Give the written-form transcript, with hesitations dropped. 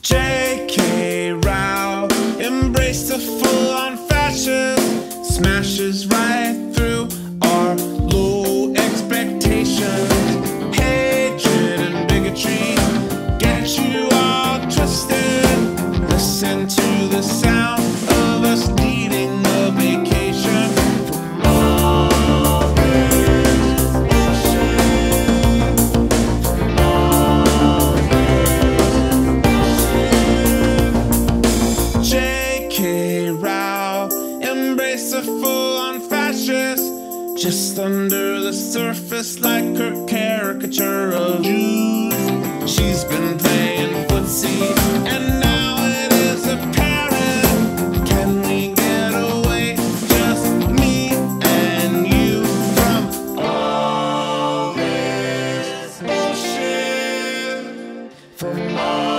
J.K. Rowling embraced a full-on fascist, smashes right through our low expectations. Hatred and bigotry get you all twisted. Listen to the sound of us needing a vacation from all this bullshit. From all this J.K. Rowling embraced a full-on fascist, just under the surface like her caricature of Jews. She's been playing footsie and now it is apparent. Can we get away, just me and you, from all this bullshit? From all